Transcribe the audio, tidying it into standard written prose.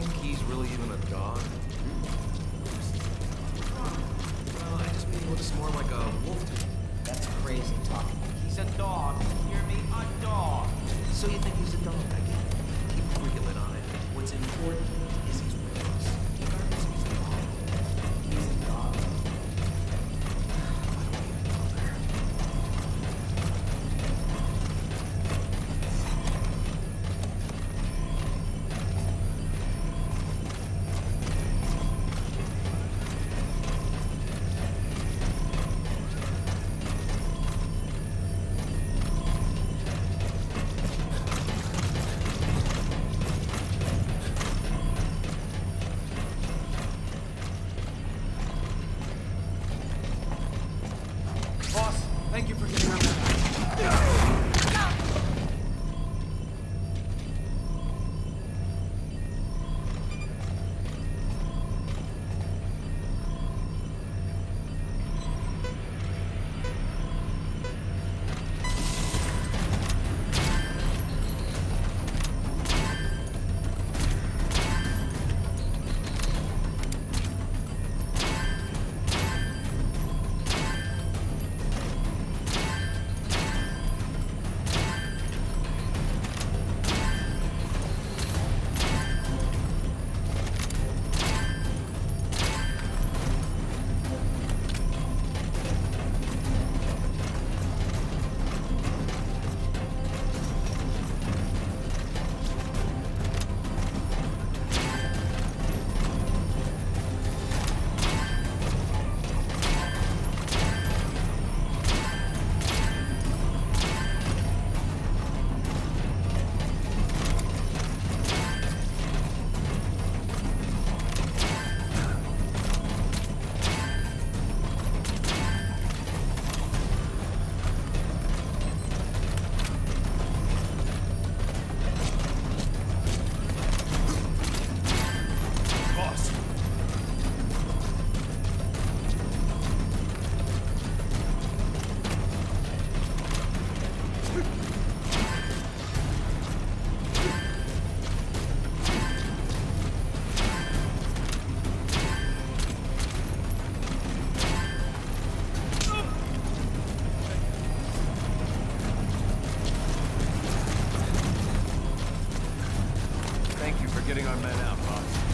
think he's really even a dog? Well, I just mean he looks more like a wolf to me. That's crazy talk. He's a dog. You hear me? A dog. So you think he's a dog? I get it. Keep wriggling on it. What's important is he's with us. Regardless if he's a dog. He's a dog. I don't even know there. Boss, thank you for getting on that. Thank you for getting our men out, boss.